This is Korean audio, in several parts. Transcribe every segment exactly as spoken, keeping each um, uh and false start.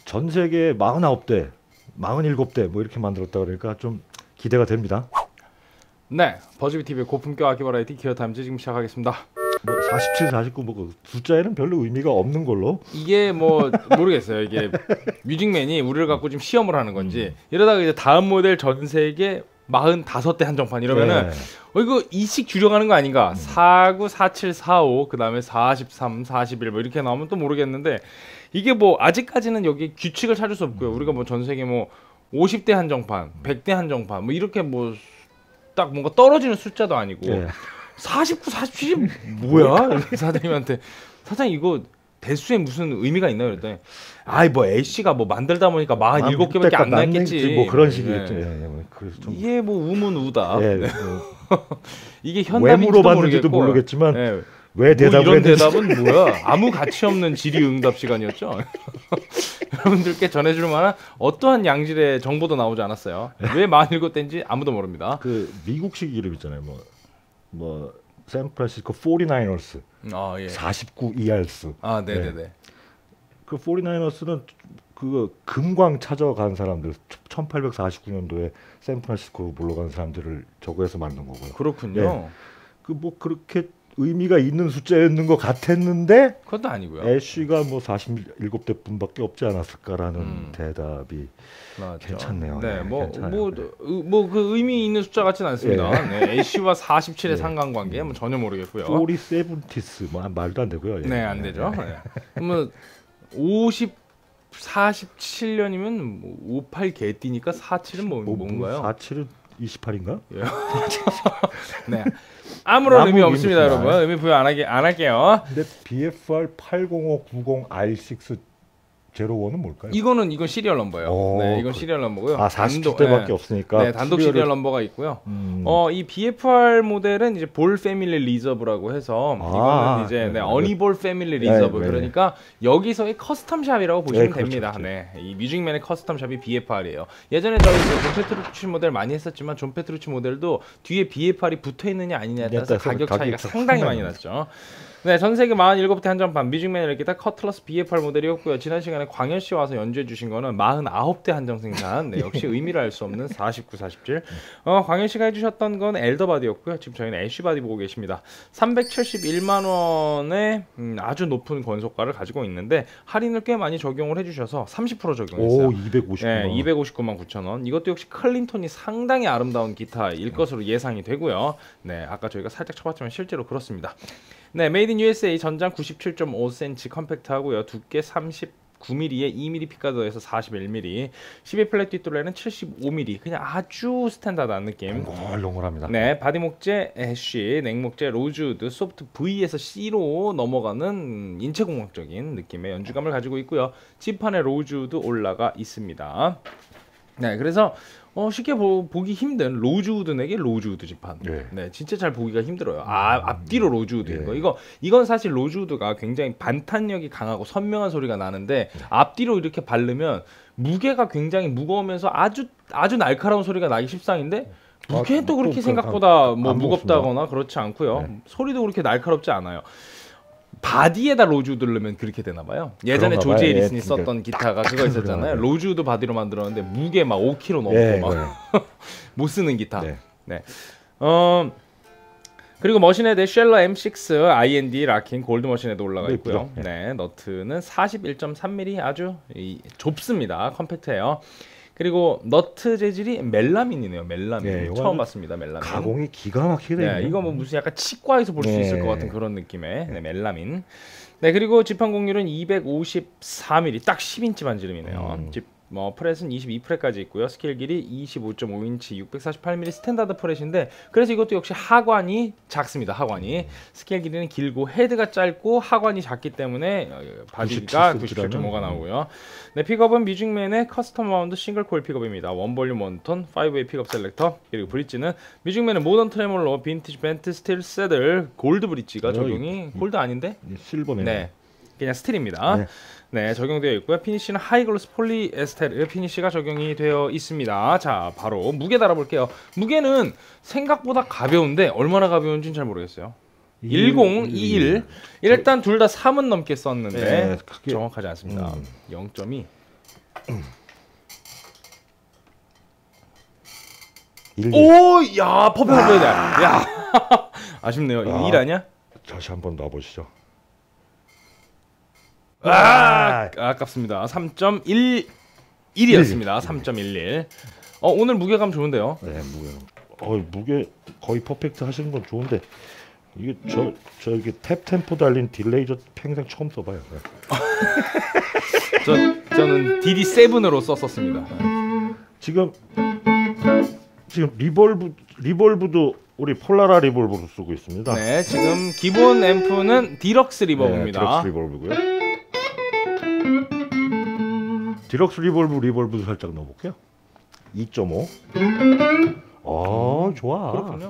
전 세계 사십구 대, 사십칠 대 뭐 이렇게 만들었다 그러니까 좀 기대가 됩니다. 네, 버즈비티비의 고품격 악기 버라이티 기어타임즈 지금 시작하겠습니다. 뭐 사십칠, 사십구 뭐 숫자에는 별로 의미가 없는 걸로. 이게 뭐 모르겠어요. 이게 뮤직맨이 우리를 갖고 지금 시험을 하는 건지 음. 이러다가 이제 다음 모델 전 세계 사십오 대 한정판 이러면은 네. 어 이거 이씩 줄여가는 거 아닌가? 음. 사십구, 사십칠, 사십오 그다음에 사십삼, 사십일 뭐 이렇게 나오면 또 모르겠는데 이게 뭐 아직까지는 여기 규칙을 찾을 수 없고요. 우리가 뭐 전 세계 뭐 오십 대 한정판, 백 대 한정판 뭐 이렇게 뭐 딱 뭔가 떨어지는 숫자도 아니고 네. 사십구, 사십칠이 뭐야? 사장님한테 사장님 이거 대수에 무슨 의미가 있나요? 그랬더니 아이 뭐 애쉬가 뭐 만들다 보니까 사십칠 개밖에 안 남겠지. 뭐 그런 식이겠죠. 네. 네. 그래서 좀 이게 뭐 우문우다. 네. 네. 이게 왜 물어봤는지도 모르겠지만 네. 왜 대답을 뭐 이런 했는지. 대답은 뭐야? 아무 가치 없는 질의응답 시간이었죠. 여러분들께 전해줄 만한 어떠한 양질의 정보도 나오지 않았어요. 왜 사십칠 대인지 아무도 모릅니다. 그 미국식 이름 있잖아요. 뭐 뭐 샌프란시스코 포티나이너스, 아, 예. 사십구 이알스. 아, 네네네. 네. 그 포티나이너스는 그 금광 찾아간 사람들, 천팔백사십구 년도에 샌프란시스코 물러간 사람들을 저거에서 만든 거고요. 그렇군요. 네. 그 뭐 그렇게 의미가 있는 숫자였는 것 같았는데 그것도 아니고요. 애쉬가 뭐 사십칠 대뿐밖에 없지 않았을까라는 음. 대답이 맞죠. 괜찮네요. 네, 뭐 뭐 뭐 그 의미 있는 숫자 같지는 않습니다. 네. 네, 애쉬와 사십칠의 네. 상관관계 뭐 전혀 모르겠고요. 사십칠티스 뭐 말도 안 되고요. 네, 안 되죠. 네. 그러면 오십 사십칠 년이면 뭐 오십팔 개띠니까 사십칠은 뭐, 뭐 뭔가요? 사십칠은 이십팔인가? 예. 네. 아무런 의미 없습니다, 여러분. 의미 부여 안 하게 안 할게요. 근데 비에프알 팔공오 구공 알식스 제로원은 뭘까요? 이거는 이건 시리얼 넘버예요. 오, 네, 이건 그, 시리얼 넘버고요. 아, 사십칠 대밖에 네, 없으니까. 네, 단독 시리얼, 시리얼 넘버가 있고요. 음. 어, 이 비에프알 모델은 이제 볼 패밀리 리저브라고 해서 아, 이거는 이제 네, 네, 어니볼 패밀리 리저브. 네, 그러니까 네. 여기서의 커스텀 샵이라고 보시면 네, 그렇죠, 됩니다. 그렇죠. 네, 이 뮤직맨의 커스텀 샵이 비에프알이에요. 예전에 저희 존 페트루치 모델 많이 했었지만 존 페트루치 모델도 뒤에 비에프알이 붙어 있느냐 아니냐에 따라서 가격 차이가 상당히 많이 났죠. 네, 전 세계 사십칠 대 한정판 뮤직맨 이렇게 다 커틀러스 비에프알 모델이었고요. 지난 시간에 광현 씨 와서 연주해 주신 거는 사십구 대 한정 생산. 네, 역시 의미를 알 수 없는 사십구, 사십칠. 어, 광현 씨가 해주셨던 건 엘더바디였고요. 지금 저희는 애쉬바디 보고 계십니다. 삼백칠십일만 원의 음, 아주 높은 권속가를 가지고 있는데 할인을 꽤 많이 적용을 해주셔서 삼십 퍼센트 적용했어요. 오, 이백오십구만 원. 네, 이백오십구만 구천 원. 이것도 역시 클린톤이 상당히 아름다운 기타일 것으로 예상이 되고요. 네, 아까 저희가 살짝 쳐봤지만 실제로 그렇습니다. 네, 메이드 인 유에스에이 전장 구십칠 점 오 센티미터 컴팩트 하고요. 두께 삼십구 밀리미터에 이 밀리미터 픽가드에서 사십일 밀리미터. 십이 플랫 뒷둘레는 칠십오 밀리미터. 그냥 아주 스탠다드한 느낌. 동글동글합니다. 네, 바디 목재 애쉬, 넥 목재 로즈우드, 소프트 V에서 C로 넘어가는 인체공학적인 느낌의 연주감을 가지고 있고요. 지판에 로즈우드 올라가 있습니다. 네, 그래서 어, 쉽게 보, 보기 힘든 로즈우드 넥의 로즈우드 지판. 네. 네, 진짜 잘 보기가 힘들어요. 아, 앞뒤로 로즈우드인 네. 거. 이거 이건 사실 로즈우드가 굉장히 반탄력이 강하고 선명한 소리가 나는데 네. 앞뒤로 이렇게 바르면 무게가 굉장히 무거우면서 아주 아주 날카로운 소리가 나기 십상인데 무게도 아, 그렇게 생각보다 뭐 무겁다거나 그렇지 않고요. 네. 소리도 그렇게 날카롭지 않아요. 바디에다 로즈우드를 넣으면 그렇게 되나봐요. 예전에 조지 에리슨이 예, 썼던 기타가 그거 있었잖아요. 로즈우드 바디로 만들었는데 무게 막 오 킬로그램 넘고 예, 막 못 쓰는 기타. 네. 네. 어 그리고 머신헤드에 쉘러 엠 식스 아이엔디 락킹 골드 머신헤드 올라가 있고요. 네, 네 너트는 사십일 점 삼 밀리미터 아주 이, 좁습니다. 컴팩트해요. 그리고 너트 재질이 멜라민이네요. 멜라민. 네, 처음 봤습니다. 멜라민. 가공이 기가 막히게 되네요. 네, 이거 뭐 무슨 약간 치과에서 볼 수 네. 있을 것 같은 그런 느낌의 네, 멜라민. 네, 그리고 지판 공률은 이백오십사 밀리미터, 딱 십 인치 반지름이네요. 음. 집 뭐 프렛은 이십이 프렛까지 있고요. 스케일 길이 이십오 점 오 인치, 육백사십팔 밀리미터 스탠다드 프렛인데 그래서 이것도 역시 하관이 작습니다. 하관이 음. 스케일 길이는 길고 헤드가 짧고 하관이 작기 때문에 바디가 구십칠 점 오가 나오고요. 네, 픽업은 뮤직맨의 커스텀 마운드 싱글 코일 픽업입니다. 원 볼륨 원 톤, 파이브 웨이 픽업 셀렉터. 그리고 브릿지는 뮤직맨의 모던 트레몰로 빈티지 벤트 스틸 세들 골드 브릿지가 적용이 이, 골드 아닌데? 실버네요. 네, 그냥 스틸입니다. 네. 네, 적용되어 있고요. 피니쉬는 하이글로스 폴리에스테르 피니쉬가 적용이 되어 있습니다. 자, 바로 무게 달아볼게요. 무게는 생각보다 가벼운데 얼마나 가벼운지는 잘 모르겠어요. 천이십일. 일단 둘 다 삼은 넘게 썼는데 네, 그게... 정확하지 않습니다. 음. 영 점 이. 일, 일. 오, 야, 퍼펙트 돼. 야, 아쉽네요. 이거 아. 일 아니야? 다시 한번 놔보시죠. 아, 아깝습니다. 삼 점 일일이었습니다. 삼 점 일일. 어, 오늘 무게감 좋은데요. 네, 무게. 어, 무게 거의 퍼펙트 하시는 건 좋은데 이게 저 저기 탭 템포 달린 딜레이 저 평생 처음 써봐요. 네. 저 저는 디디 세븐으로 썼었습니다. 지금 지금 리볼브 리볼브도 우리 폴라라 리볼브로 쓰고 있습니다. 네, 지금 기본 앰프는 디럭스 리버브입니다. 네, 디럭스 리볼브고요. 디럭스 리볼브 리볼브도 살짝 넣어볼게요. 이 점 오. 어, 좋아. 그렇군요.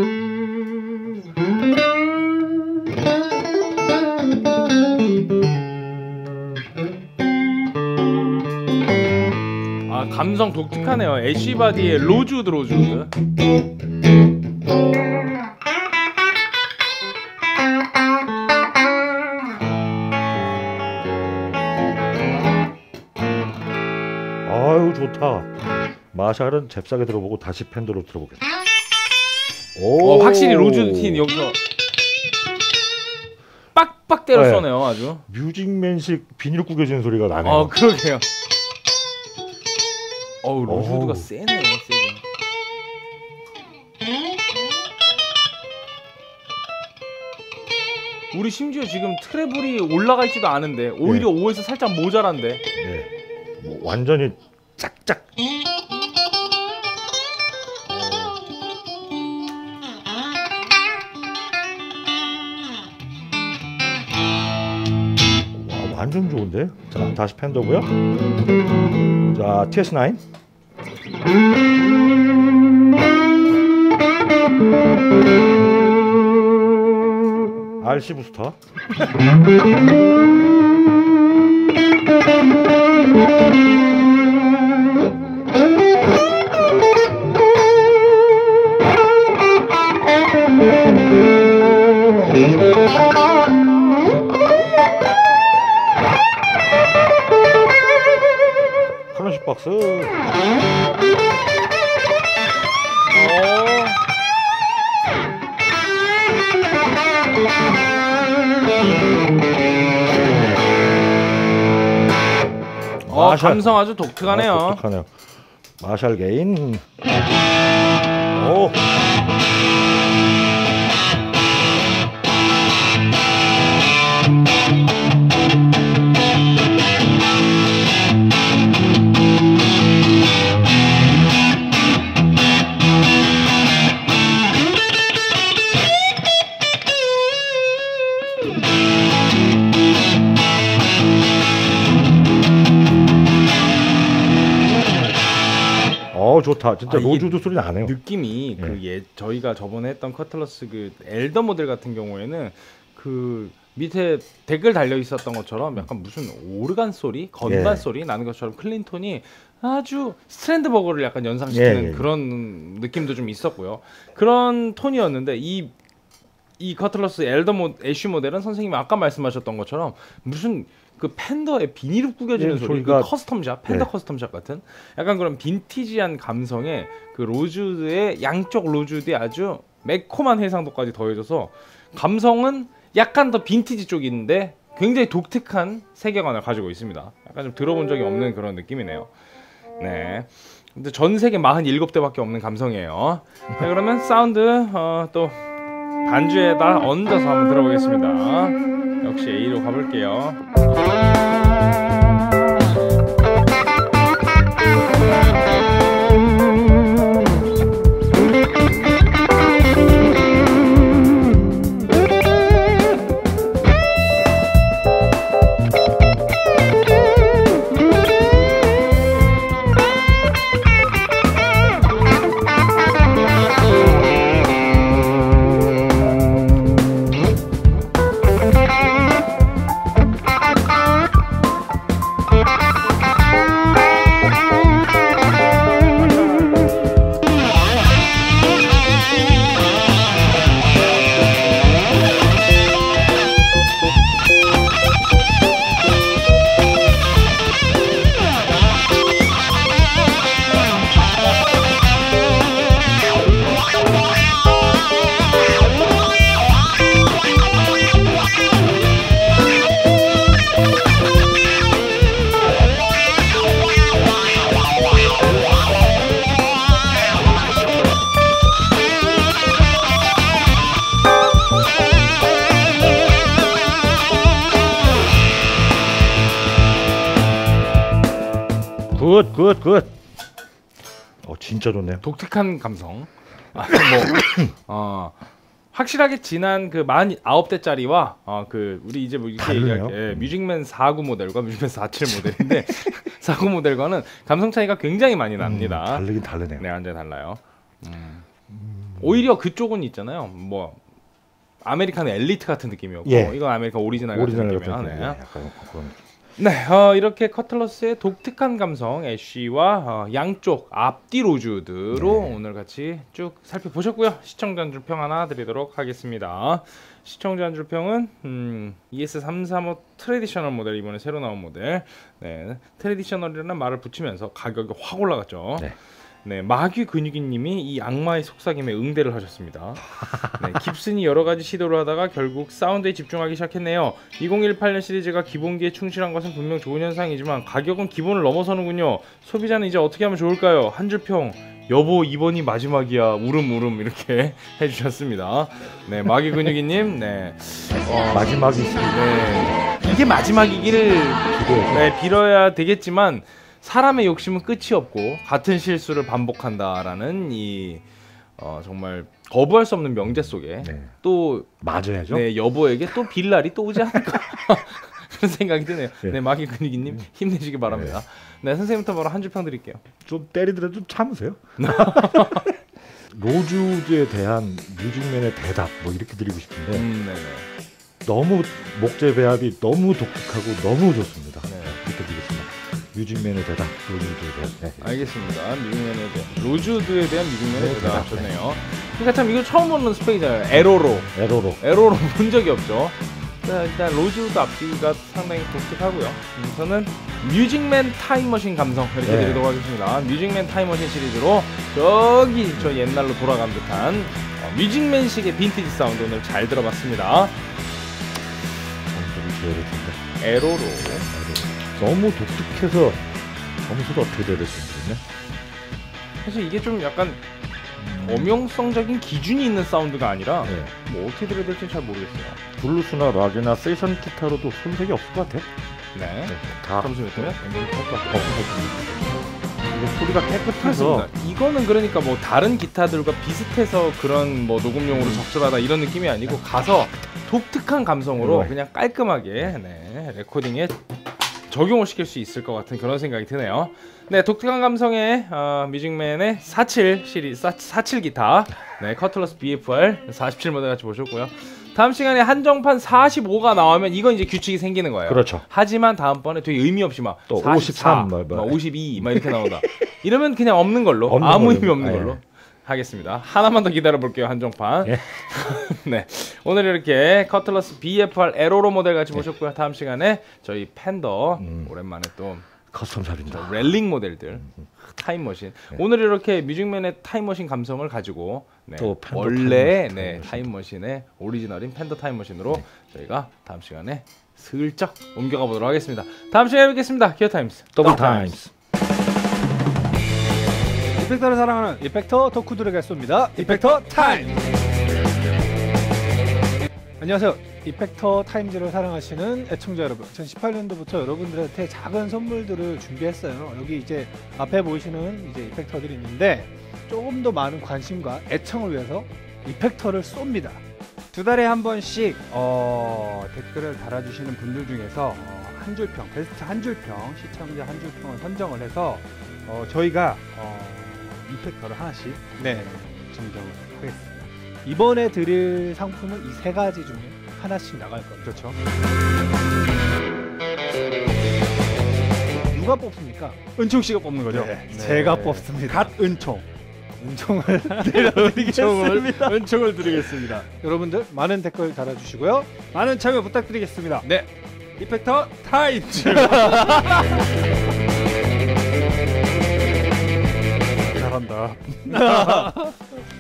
아, 감성 독특하네요. 애쉬바디의 로즈우드 로즈우드. 아유, 좋다. 마샬은 잽싸게 들어보고 다시 팬더로 들어보겠습니다. 오, 어, 확실히 로즈우드 틴 여기서 빡빡 때려 네. 쏘네요, 아주. 뮤직맨식 비닐 구겨진 소리가 나네요. 어, 그러게요. 어우, 로즈우드가 어우. 세네, 세게. 우리 심지어 지금 트래블이 올라가 있지도 않은데 오히려 네. 오에서 살짝 모자란데. 네. 뭐 완전히 짝짝. 와, 완전 좋은데? 자, 다시 팬더고요. 자, 티에스 나인. 알씨 부스터. 클래식 박스. 어, 마샬. 감성 아주 독특하네요. 아, 독특하네요. 마샬 게인. 오. 어, 좋다. 진짜 아, 이게 로즈우드 소리 나네요. 느낌이 예. 그 예, 저희가 저번에 했던 커틀러스 그 엘더 모델 같은 경우에는 그 밑에 댓글 달려 있었던 것처럼 약간 무슨 오르간 소리, 건반 예. 소리 나는 것처럼 클린톤이 아주 스트랜드버거를 약간 연상시키는 예, 예. 그런 느낌도 좀 있었고요. 그런 톤이었는데 이 이 커틀러스 엘더 모 애쉬 모델은 선생님이 아까 말씀하셨던 것처럼 무슨 그 팬더에 비닐을 구겨지는 예, 소리, 소리가- 그 커스텀샵, 팬더 예. 커스텀샵 같은 약간 그런 빈티지한 감성에 그 로즈우드의 양쪽 로즈우드에 아주 매콤한 해상도까지 더해져서 감성은 약간 더 빈티지 쪽인데 굉장히 독특한 세계관을 가지고 있습니다. 약간 좀 들어본 적이 없는 그런 느낌이네요. 네. 근데 전 세계 사십칠 대밖에 없는 감성이에요. 자, 그러면 사운드 어, 또 반주에다 얹어서 한번 들어보겠습니다. 역시 A로 가볼게요. 굿, 굿, 굿. 어, 진짜 좋네요. 독특한 감성. 아, 뭐, 어, 확실하게 지난 그 사십구 대짜리와 어, 그 우리 이제 뭐 이렇게 다르네요. 얘기할 때 뮤직맨 사십구 모델과 뮤직맨 사십칠 모델인데 사십구 모델과는 감성 차이가 굉장히 많이 납니다. 음, 다르긴 다르네요. 네, 완전 달라요. 음. 오히려 그쪽은 있잖아요. 뭐 아메리칸 엘리트 같은 느낌이었고 예. 이건 아메리칸 오리지널, 오리지널 같은 같은 느낌이야. 느낌. 네. 예, 약간 그런 느낌. 네, 어, 이렇게 커틀러스의 독특한 감성 애쉬와 어, 양쪽 앞뒤 로즈우드로 네. 오늘 같이 쭉 살펴보셨고요. 시청자 한 줄 평 하나 드리도록 하겠습니다. 시청자 한 줄 평은 음, 이에스 삼삼오 트래디셔널 모델, 이번에 새로 나온 모델. 네, 트래디셔널이라는 말을 붙이면서 가격이 확 올라갔죠. 네. 네, 마귀 근육이님이 이 악마의 속삭임에 응대를 하셨습니다. 네, 깁슨이 여러 가지 시도를 하다가 결국 사운드에 집중하기 시작했네요. 이천십팔 년 시리즈가 기본기에 충실한 것은 분명 좋은 현상이지만 가격은 기본을 넘어서는군요. 소비자는 이제 어떻게 하면 좋을까요? 한 줄 평. 여보 이번이 마지막이야. 울음 울음 이렇게 해주셨습니다. 네, 마귀 근육이님. 네, 어, 마지막이 네, 이게 마지막이기를 기도해서 네, 빌어야 되겠지만. 사람의 욕심은 끝이 없고 같은 실수를 반복한다라는 이 어, 정말 거부할 수 없는 명제 속에 네. 또 맞아야죠. 네, 여보에게 또 빌 날이 또 오지 않을까 그런 생각이 드네요. 네. 네, 마귀 근육이님 힘내시기 바랍니다. 네, 선생님부터 바로 한 줄 평 드릴게요. 좀 때리더라도 좀 참으세요. 로즈우드에 대한 뮤직맨의 대답 뭐 이렇게 드리고 싶은데 음, 네네. 너무 목재 배합이 너무 독특하고 너무 좋습니다. 네. 이렇게 드리겠습니다. 뮤직맨의 대답, 로즈우드에 대한. 네. 알겠습니다. 뮤직맨에 대한 로즈우드에 대한 뮤직맨의 네, 대답 대답. 좋네요. 그러니까 참 이거 처음 보는 스페이잖아요. 에로로. 에로로. 에로로 본 적이 없죠. 자, 일단 로즈우드 앞뒤가 상당히 독특하고요. 음, 저는 뮤직맨 타임머신 감성 이렇게 네. 드리도록 하겠습니다. 뮤직맨 타임머신 시리즈로 저기 저 옛날로 돌아간 듯한 어, 뮤직맨식의 빈티지 사운드 오늘 잘 들어봤습니다. 점수를 줘야 될 텐데. 에로로. 에로로. 너무 독특해서 점수가 어떻게 돼야 될지 모르겠네. 사실 이게 좀 약간 엄용성적인 기준이 있는 사운드가 아니라 네. 뭐 어떻게 들어야 될지 잘 모르겠어요. 블루스나 락이나 세션 기타로도 손색이 없을 것 같아요. 네. 네. 다 점수 몇 개면? 이거 소리가 깨끗해서 그렇습니다. 이거는 그러니까 뭐 다른 기타들과 비슷해서 그런 뭐 녹음용으로 적절하다 이런 느낌이 아니고 가서 독특한 감성으로 네. 그냥 깔끔하게 네, 레코딩에 적용을 시킬 수 있을 것 같은 그런 생각이 드네요. 네, 독특한 감성의 어, 뮤직맨의 사십칠 시리즈 사십칠 기타, 네, 커틀러스 비에프알 사십칠 모델 같이 보셨고요. 다음 시간에 한정판 사십오가 나오면 이건 이제 규칙이 생기는 거예요. 그렇죠. 하지만 다음번에 되게 의미 없이 막 또 사십사, 오십삼, 뭐, 뭐. 막 오십이 막 이렇게 나오다. 이러면 그냥 없는 걸로 없는 아무 걸로. 의미 없는 아, 걸로 예. 하겠습니다. 하나만 더 기다려 볼게요. 한정판. 예. 네, 오늘 이렇게 커틀러스 비에프알 에로로 모델 같이 보셨고요. 다음 시간에 저희 팬더 음. 오랜만에 또 커스텀 삽입니다. 렐링 모델들 타임머신. 네. 오늘 이렇게 뮤직맨의 타임머신 감성을 가지고 네, 또 팬더 원래 타임머신, 네, 타임머신. 타임머신의 오리지널인 팬더 타임머신으로 네. 저희가 다음 시간에 슬쩍 옮겨가 보도록 하겠습니다. 다음 시간에 뵙겠습니다. 기어 타임스 더블 타임스. 이펙터를 사랑하는 이펙터 덕후들에게 쏩니다. 이펙터 타임. 안녕하세요. 이펙터 타임즈를 사랑하시는 애청자 여러분, 이천십팔 년도부터 여러분들한테 작은 선물들을 준비했어요. 여기 이제 앞에 보이시는 이제 이펙터들이 있는데 조금 더 많은 관심과 애청을 위해서 이펙터를 쏩니다. 두 달에 한 번씩 어, 댓글을 달아주시는 분들 중에서 어, 한 줄평, 베스트 한 줄평, 시청자 한 줄평을 선정을 해서 어, 저희가 어, 이펙터를 하나씩 네, 증정을 하겠습니다. 이번에 드릴 상품은 이 세 가지 중에 하나씩 나갈 겁니다. 그렇죠. 누가 뽑습니까? 은총 씨가 뽑는 거죠? 네, 제가 뽑습니다. 갓 은총. 은총을 은총을, 드리겠습니다. 은총을 드리겠습니다. 여러분들 많은 댓글 달아주시고요. 많은 참여 부탁드리겠습니다. 네. 이펙터 타임즈. 잘한다.